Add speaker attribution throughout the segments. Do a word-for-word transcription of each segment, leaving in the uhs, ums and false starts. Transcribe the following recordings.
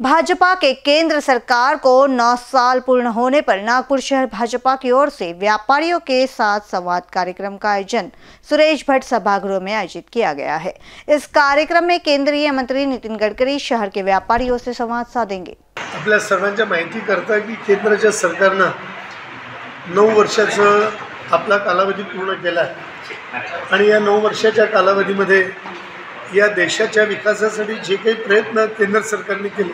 Speaker 1: भाजपा के केंद्र सरकार को नौ साल पूर्ण होने पर नागपुर शहर भाजपा की ओर से व्यापारियों के साथ संवाद कार्यक्रम का आयोजन सुरेश भट्ट सभागृह में आयोजित किया गया है। इस कार्यक्रम में केंद्रीय मंत्री नितिन गडकरी शहर के व्यापारियों से संवाद साधेंगे।
Speaker 2: आपल्या सर्वांच्या माहिती करता की केंद्राच्या सरकारनं नऊ वर्षाचं आपला कालावधी पूर्ण केला आहे आणि या नऊ वर्षाच्या कालावधीमध्ये या देशाच्या विकासासाठी जे काही प्रयत्न केंद्र सरकारने केले,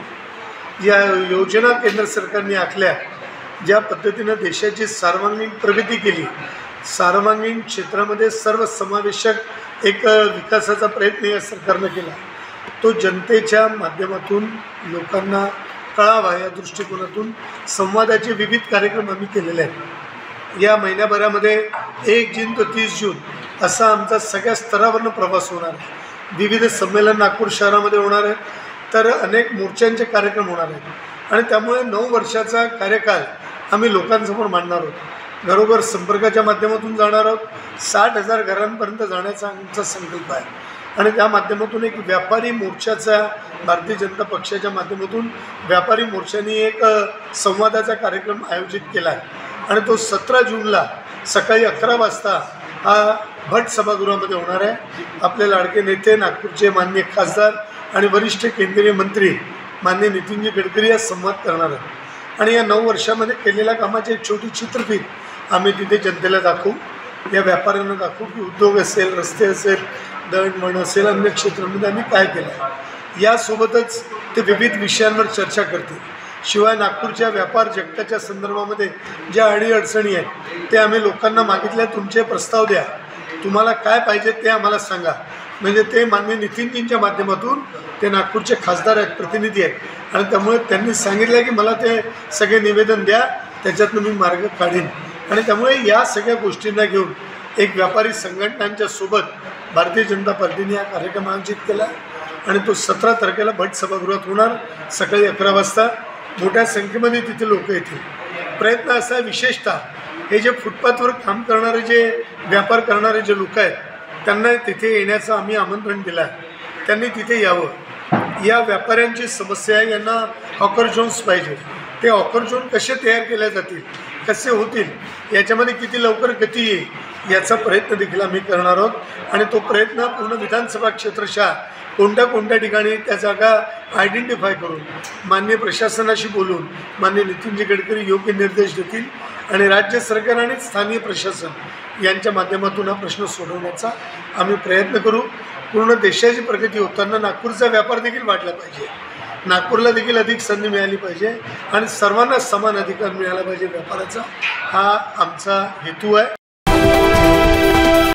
Speaker 2: या योजना केंद्र सरकारने आखल्या, ज्या पद्धतीने देशाची सर्वांगीण प्रगती केली, सर्वांगीण क्षेत्रामध्ये सर्वसमावेशक एक विकासाचा प्रयत्न या सरकारने केला, तो जनतेच्या माध्यमातून लोकांना कळावा या दृष्टिकोनातून संवादाचे विविध कार्यक्रम आम्ही केलेले आहेत। या महिन्याभरामध्ये एक जून ते तीस जून असा आमचा सगळ्या स्तरावरून प्रवास होणार आहे। विविध संमेलन नागपूर शहरामध्ये होणार आहे, तर अनेक मोर्चांचे कार्यक्रम होणार आहेत आणि त्यामुळे नऊ वर्षाचा कार्यकाल आम्ही लोकांसमोर मांडणार आहोत। घरोघर संपर्काच्या माध्यमातून जाणार आहोत। साठ हजार घरांपर्यंत जाण्याचा आमचा संकल्प आहे आणि त्या माध्यमातून एक व्यापारी मोर्चाचा भारतीय जनता पक्षाच्या माध्यमातून व्यापारी मोर्चाने एक संवादाचा कार्यक्रम आयोजित केला आहे आणि तो सतरा जूनला सकाळी अकरा वाजता हा भट्ट सभागृहामध्ये होणार आहे। आपले लाडके नेते नागपूरचे माननीय खासदार आणि वरिष्ठ केंद्रीय मंत्री माननीय नितीनजी गडकरी या संवाद करणार आहेत आणि या नऊ वर्षामध्ये केलेल्या कामाची एक छोटी चित्रफीत आम्ही तिथे जनतेला दाखवू, या व्यापाऱ्यांना दाखवू की उद्योग असेल, रस्ते असेल, दळणवळण असेल, अन्य क्षेत्रांमध्ये आम्ही काय केलं आहे। यासोबतच ते विविध विषयांवर चर्चा करतील। शिवाय नागपूरच्या व्यापार जगताच्या संदर्भामध्ये ज्या अडीअडचणी आहेत ते आम्ही लोकांना मागितल्या, तुमचे प्रस्ताव द्या, तुम्हाला काय पाहिजे ते आम्हाला सांगा। म्हणजे ते माननीय नितीनजींच्या माध्यमातून ते नागपूरचे खासदार आहेत, प्रतिनिधी आहेत आणि त्यामुळे त्यांनी सांगितलं की मला ते सगळे निवेदन द्या, त्याच्यातून मी मार्ग काढेन आणि त्यामुळे या सगळ्या गोष्टींना घेऊन एक व्यापारी संघटनांच्या सोबत भारतीय जनता पार्टीने हा कार्यक्रम आयोजित केला आणि तो सतरा तारखेला भट्ट सभागृहात होणार। सकाळी अकरा वाजता मोठ्या संख्येमध्ये तिथे लोक येतील। प्रयत्न असा विशेषतः हे जे फुटपाथवर काम करणारे, जे व्यापार करणारे जे लोक आहेत त्यांना तिथे येण्याचं आम्ही आमंत्रण दिलं आहे। त्यांनी तिथे यावं। या व्यापाऱ्यांची समस्या आहे, यांना हॉकर झोन्स पाहिजे। ते हॉकर झोन कसे तयार केले जातील, कसे होतील, याच्यामध्ये किती लवकर गती येईल याचा प्रयत्न देखील आम्ही करणार आहोत आणि तो प्रयत्न पूर्ण विधानसभा क्षेत्रशः कोणत्या कोणत्या ठिकाणी त्या जागा आयडेंटिफाय करून माननीय प्रशासनाशी बोलून माननीय नितीनजी गडकरी योग्य निर्देश देतील आणि राज्य सरकार आणि स्थानिक प्रशासन यांच्या माध्यमातून हा प्रश्न सोडवण्याचा आम्ही प्रयत्न करू। पूर्ण देशाची प्रगती होताना नागपूरचा व्यापार देखील वाढला पाहिजे, नागपूरला देखील अधिक संधी मिळाली पाहिजे आणि सर्वांना समान अधिकार मिळाला पाहिजे व्यापाराचा, हा आमचा हेतू आहे।